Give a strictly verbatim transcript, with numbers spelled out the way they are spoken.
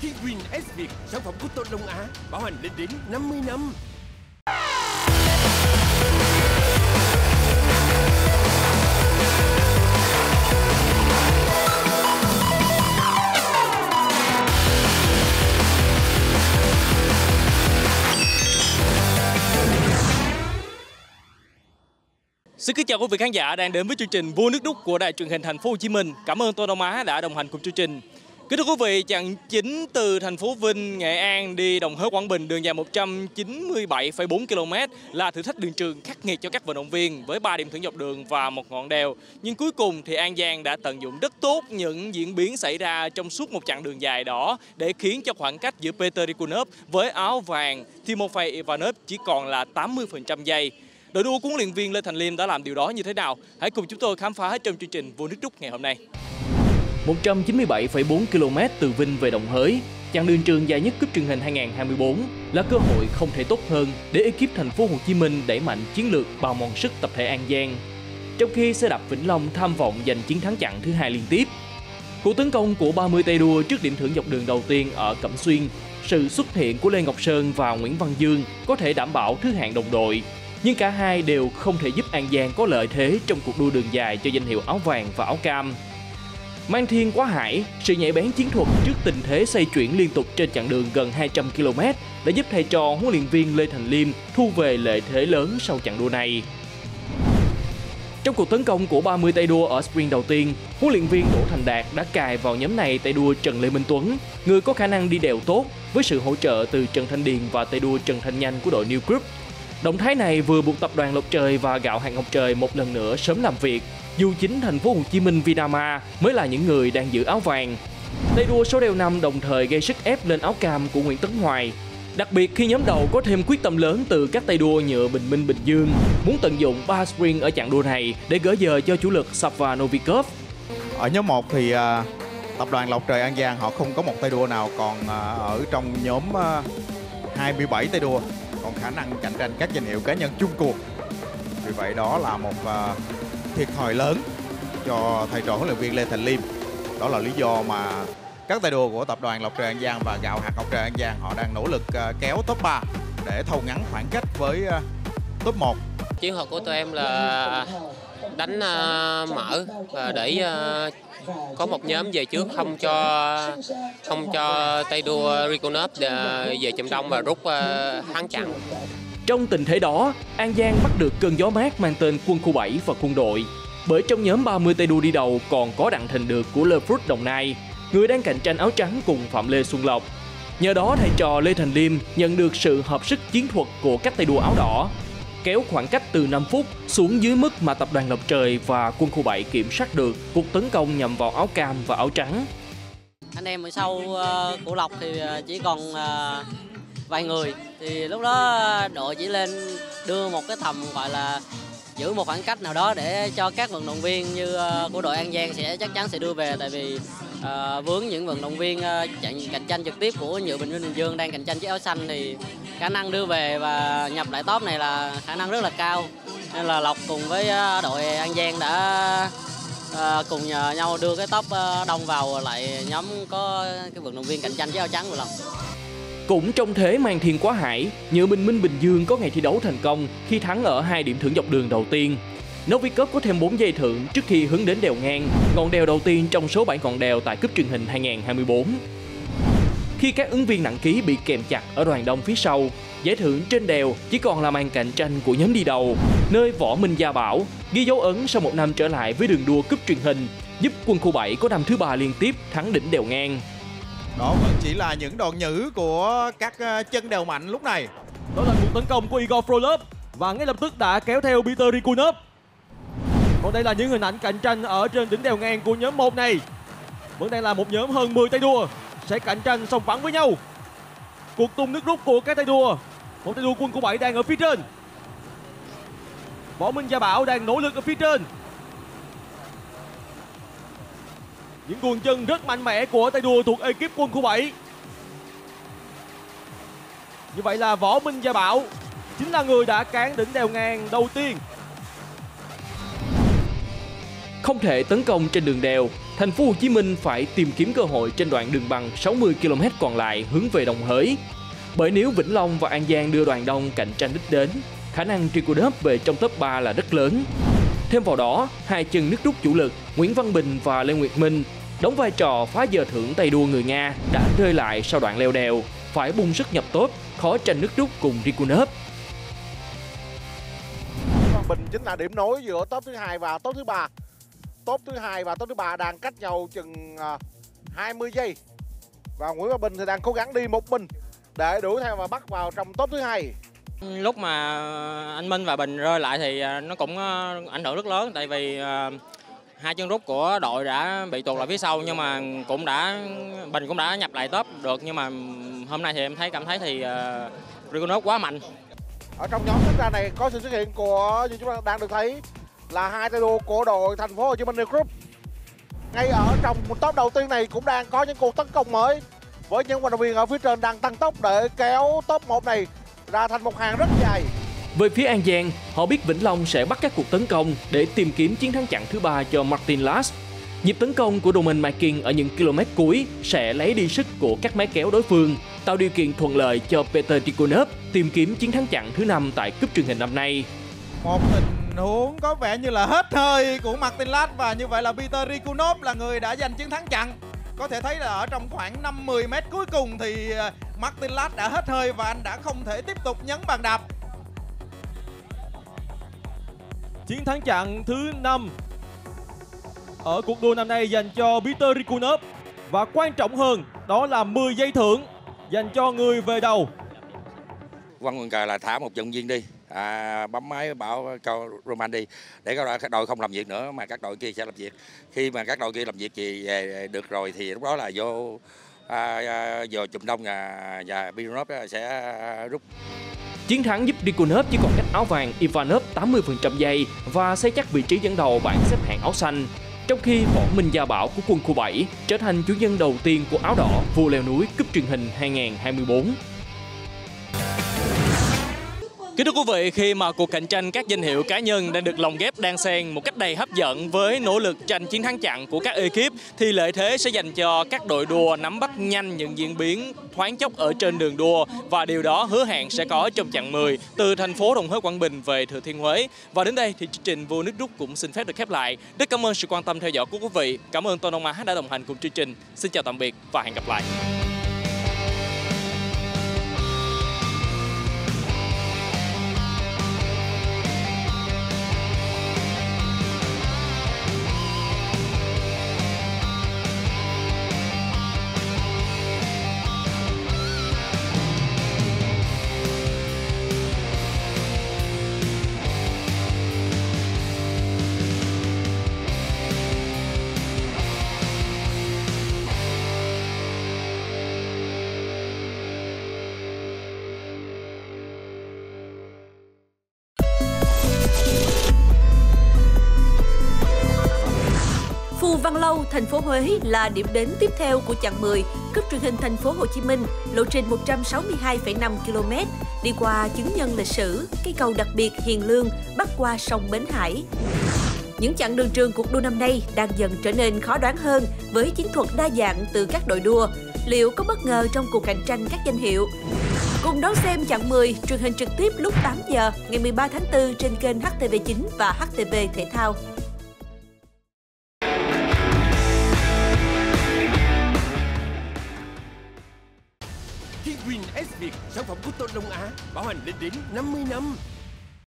Kiwin S Việt, sản phẩm của Tôn Long Á, bảo hành lên đến năm mươi năm. Xin kính chào quý vị khán giả đang đến với chương trình Vua Nước Đúc của Đài Truyền hình Thành phố Hồ Chí Minh. Cảm ơn Tôn Long Á đã đồng hành cùng chương trình. Kính thưa quý vị, chặng chính từ thành phố Vinh, Nghệ An đi Đồng Hới, Quảng Bình đường dài một trăm chín mươi bảy phẩy bốn ki lô mét là thử thách đường trường khắc nghiệt cho các vận động viên với ba điểm thưởng dọc đường và một ngọn đèo. Nhưng cuối cùng thì An Giang đã tận dụng rất tốt những diễn biến xảy ra trong suốt một chặng đường dài đó để khiến cho khoảng cách giữa Peter Rikunov với áo vàng Timofey Ivanov chỉ còn là tám mươi phần trăm giây. Đội đua của huấn luyện viên Lê Thành Liêm đã làm điều đó như thế nào? Hãy cùng chúng tôi khám phá trong chương trình Vua Nước Đúc ngày hôm nay. một trăm chín mươi bảy phẩy bốn ki lô mét từ Vinh về Đồng Hới, chặng đường trường dài nhất cúp truyền hình hai không hai tư là cơ hội không thể tốt hơn để ekip Thành phố Hồ Chí Minh đẩy mạnh chiến lược bao mòn sức tập thể An Giang. Trong khi xe đạp Vĩnh Long tham vọng giành chiến thắng chặng thứ hai liên tiếp. Cuộc tấn công của ba mươi tay đua trước điểm thưởng dọc đường đầu tiên ở Cẩm Xuyên, sự xuất hiện của Lê Ngọc Sơn và Nguyễn Văn Dương có thể đảm bảo thứ hạng đồng đội. Nhưng cả hai đều không thể giúp An Giang có lợi thế trong cuộc đua đường dài cho danh hiệu áo vàng và áo cam. Mang Thiên Quá Hải, sự nhạy bén chiến thuật trước tình thế xoay chuyển liên tục trên chặng đường gần hai trăm ki lô mét đã giúp thầy trò huấn luyện viên Lê Thành Liêm thu về lợi thế lớn sau chặng đua này. Trong cuộc tấn công của ba mươi tay đua ở sprint đầu tiên, huấn luyện viên Đỗ Thành Đạt đã cài vào nhóm này tay đua Trần Lê Minh Tuấn, người có khả năng đi đèo tốt với sự hỗ trợ từ Trần Thanh Điền và tay đua Trần Thanh Nhanh của đội New Group. Động thái này vừa buộc tập đoàn Lộc Trời và Gạo Hạt Ngọc Trời một lần nữa sớm làm việc, dù chính Thành phố Hồ Chí Minh Vinama mới là những người đang giữ áo vàng. Tay đua số đeo năm đồng thời gây sức ép lên áo cam của Nguyễn Tấn Hoài. Đặc biệt khi nhóm đầu có thêm quyết tâm lớn từ các tay đua nhựa Bình Minh Bình Dương, muốn tận dụng ba sprint ở chặng đua này để gỡ giờ cho chủ lực Sava Novikov. Ở nhóm một thì uh, tập đoàn Lộc Trời An Giang họ không có một tay đua nào còn uh, ở trong nhóm uh, hai mươi bảy tay đua còn khả năng cạnh tranh các danh hiệu cá nhân chung cuộc. Vì vậy đó là một uh, thiệt thòi lớn cho thầy trò huấn luyện viên Lê Thành Liêm. Đó là lý do mà các tay đua của tập đoàn Lộc Trời An Giang và Gạo Hạt Ngọc Trời An Giang họ đang nỗ lực uh, kéo top ba để thâu ngắn khoảng cách với uh, top một. Chiến thuật của tụi em là đánh uh, mở và để uh, có một nhóm về trước, không cho không cho tay đua Rikunov về chùm đông và rút uh, thắng chặng. Trong tình thế đó, An Giang bắt được cơn gió mát mang tên Quân khu bảy và quân đội. Bởi trong nhóm ba mươi tay đua đi đầu còn có Đặng Thành Được của Le Fruit Đồng Nai, người đang cạnh tranh áo trắng cùng Phạm Lê Xuân Lộc. Nhờ đó thầy trò Lê Thành Liêm nhận được sự hợp sức chiến thuật của các tay đua áo đỏ, kéo khoảng cách từ năm phút xuống dưới mức mà tập đoàn Lộc Trời và quân khu bảy kiểm soát được cuộc tấn công nhằm vào áo cam và áo trắng. Anh em ở sau uh, của Lộc thì chỉ còn uh, vài người, thì lúc đó đội chỉ lên đưa một cái tầm gọi là giữ một khoảng cách nào đó để cho các vận động viên như uh, của đội An Giang sẽ chắc chắn sẽ đưa về, tại vì uh, vướng những vận động viên uh, chạy cạnh tranh trực tiếp của nhựa Bình Minh Bình Dương đang cạnh tranh chiếc áo xanh thì khả năng đưa về và nhập lại top này là khả năng rất là cao, nên là Lộc cùng với uh, đội An Giang đã uh, cùng nhờ nhau đưa cái top uh, đông vào lại nhóm có cái vận động viên cạnh tranh chiếc áo trắng của Lộc. Cũng trong thế Mang Thiên Quá Hải, nhựa Bình Minh Bình Dương có ngày thi đấu thành công khi thắng ở hai điểm thưởng dọc đường đầu tiên. Novikov có thêm bốn giây thưởng trước khi hướng đến đèo ngang, ngọn đèo đầu tiên trong số bảy ngọn đèo tại cúp truyền hình hai không hai tư. Khi các ứng viên nặng ký bị kèm chặt ở đoàn đông phía sau, giải thưởng trên đèo chỉ còn là màn cạnh tranh của nhóm đi đầu, nơi Võ Minh Gia Bảo ghi dấu ấn sau một năm trở lại với đường đua cúp truyền hình, giúp quân khu bảy có năm thứ ba liên tiếp thắng đỉnh đèo ngang. Đó vẫn chỉ là những đòn nhử của các chân đèo mạnh lúc này. Đó là cuộc tấn công của Igor Frolov và ngay lập tức đã kéo theo Peter Rikunov. Còn đây là những hình ảnh cạnh tranh ở trên đỉnh đèo ngang của nhóm một này. Vẫn đang là một nhóm hơn mười tay đua sẽ cạnh tranh sòng phẳng với nhau. Cuộc tung nước rút của các tay đua. Một tay đua quân khu bảy đang ở phía trên. Võ Minh Gia Bảo đang nỗ lực ở phía trên. Những cuồng chân rất mạnh mẽ của tay đua thuộc ekip quân khu bảy. Như vậy là Võ Minh Gia Bảo chính là người đã cán đỉnh đèo ngang đầu tiên. Không thể tấn công trên đường đèo, Thành phố Hồ Chí Minh phải tìm kiếm cơ hội trên đoạn đường băng sáu mươi ki lô mét còn lại hướng về Đồng Hới. Bởi nếu Vĩnh Long và An Giang đưa đoàn đông cạnh tranh đích đến, khả năng Triconeuf về trong top ba là rất lớn. Thêm vào đó, hai chân nước rút chủ lực Nguyễn Văn Bình và Lê Nguyệt Minh đóng vai trò phá giờ thưởng tay đua người Nga đã rơi lại sau đoạn leo đèo, phải bung sức nhập top, khó tranh nước rút cùng Triconeuf. Văn Bình chính là điểm nối giữa top thứ hai và top thứ ba. Top thứ hai và top thứ ba đang cách nhau chừng hai mươi giây. Và Nguyễn Văn Bình thì đang cố gắng đi một mình để đuổi theo và bắt vào trong top thứ hai. Lúc mà anh Minh và Bình rơi lại thì nó cũng ảnh hưởng rất lớn, tại vì hai chân rút của đội đã bị tuột lại phía sau, nhưng mà cũng đã Bình cũng đã nhập lại top được. Nhưng mà hôm nay thì em thấy cảm thấy thì uh, Triconeuf quá mạnh. Ở trong nhóm chúng ta này có sự xuất hiện của, như chúng ta đang được thấy, là hai tay đua của đội Thành phố Hồ Chí Minh Group. Ngay ở trong top đầu tiên này cũng đang có những cuộc tấn công mới, với những vận động viên ở phía trên đang tăng tốc để kéo top một này ra thành một hàng rất dài. Về phía An Giang, họ biết Vĩnh Long sẽ bắt các cuộc tấn công để tìm kiếm chiến thắng chặng thứ ba cho Martin Last. Nhịp tấn công của Roman Marquez ở những km cuối sẽ lấy đi sức của các máy kéo đối phương, tạo điều kiện thuận lợi cho Peter Triconeuf tìm kiếm chiến thắng chặng thứ năm tại cúp truyền hình năm nay. Một tình huống có vẻ như là hết hơi của Martin Last, và như vậy là Peter Triconeuf là người đã giành chiến thắng chặng. Có thể thấy là ở trong khoảng năm mươi mét cuối cùng thì Martin Last đã hết hơi và anh đã không thể tiếp tục nhấn bàn đạp. Chiến thắng chặng thứ năm ở cuộc đua năm nay dành cho Peter Triconeuf, và quan trọng hơn đó là mười giây thưởng dành cho người về đầu. Quăng quân cờ là thả một vận viên đi, à, bấm máy bảo cho Roman đi để các đội không làm việc nữa mà các đội kia sẽ làm việc. Khi mà các đội kia làm việc gì về được rồi thì lúc đó là vô à, vô chùm đông và, và Triconeuf sẽ rút. Chiến thắng giúp Triconeuf chỉ còn cách áo vàng Ivanov tám mươi phần trăm giây và xây chắc vị trí dẫn đầu bảng xếp hạng áo xanh. Trong khi Võ Minh Gia Bảo của quân khu bảy trở thành chủ nhân đầu tiên của áo đỏ vua leo núi cúp truyền hình hai không hai tư. Kính thưa quý vị, khi mà cuộc cạnh tranh các danh hiệu cá nhân đang được lồng ghép đan xen một cách đầy hấp dẫn với nỗ lực tranh chiến thắng chặng của các ekip, thì lợi thế sẽ dành cho các đội đua nắm bắt nhanh những diễn biến thoáng chốc ở trên đường đua, và điều đó hứa hẹn sẽ có trong chặng mười từ thành phố Đồng Hới Quảng Bình về Thừa Thiên Huế. Và đến đây thì chương trình Vua Nước Rút cũng xin phép được khép lại. Rất cảm ơn sự quan tâm theo dõi của quý vị. Cảm ơn Tôn Đông Á đã đồng hành cùng chương trình. Xin chào tạm biệt và hẹn gặp lại. Văn Lâu, thành phố Huế là điểm đến tiếp theo của chặng mười cúp truyền hình thành phố Hồ Chí Minh, lộ trình một trăm sáu mươi hai phẩy năm ki lô mét, đi qua chứng nhân lịch sử, cây cầu đặc biệt Hiền Lương, bắc qua sông Bến Hải. Những chặng đường trường cuộc đua năm nay đang dần trở nên khó đoán hơn với chiến thuật đa dạng từ các đội đua. Liệu có bất ngờ trong cuộc cạnh tranh các danh hiệu? Cùng đón xem chặng mười truyền hình trực tiếp lúc tám giờ ngày mười ba tháng tư trên kênh H T V chín và H T V Thể thao. Kiwin S Việt, sản phẩm của Tôn Đông Á, bảo hành lên đến năm mươi năm.